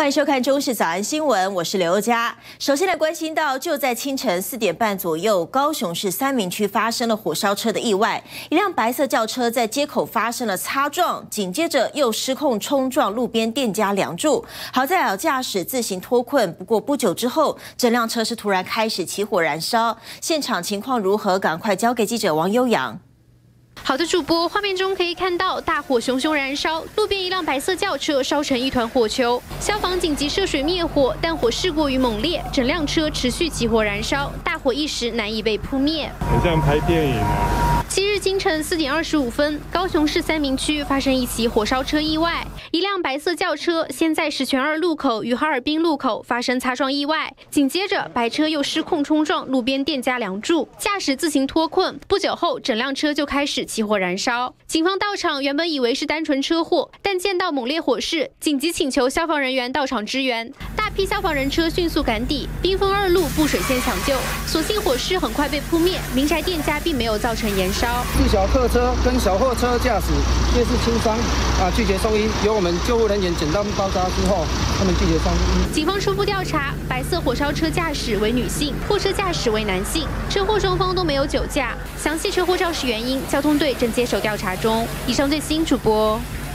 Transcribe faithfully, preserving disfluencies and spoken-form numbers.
欢迎收看中视早安新闻，我是刘佳。首先来关心到，就在清晨四点半左右，高雄市三民区发生了火烧车的意外，一辆白色轿车在街口发生了擦撞，紧接着又失控冲撞路边店家梁柱。好在有驾驶自行脱困，不过不久之后，整辆车是突然开始起火燃烧。现场情况如何？赶快交给记者王悠扬。 好的，主播，画面中可以看到大火熊熊燃烧，路边一辆白色轿车烧成一团火球，消防紧急涉水灭火，但火势过于猛烈，整辆车持续起火燃烧，大火一时难以被扑灭。 很像拍电影啊！ 七日清晨四点二十五分，高雄市三民区发生一起火烧车意外。一辆白色轿车先在石泉二路口与哈尔滨路口发生擦撞意外，紧接着白车又失控冲撞路边店家梁柱，驾驶自行脱困。不久后，整辆车就开始起火燃烧。警方到场原本以为是单纯车祸，但见到猛烈火势，紧急请求消防人员到场支援。大批消防人车迅速赶抵，兵分二路布水线抢救。所幸火势很快被扑灭，民宅店家并没有造成延烧。 自小客车跟小货车驾驶皆是轻伤，啊，拒绝送医。由我们救护人员简单包扎之后，他们拒绝送医。 警方初步调查，白色火烧车驾驶为女性，货车驾驶为男性，车祸双方都没有酒驾。详细车祸肇事原因，交通队正接手调查中。以上最新主播。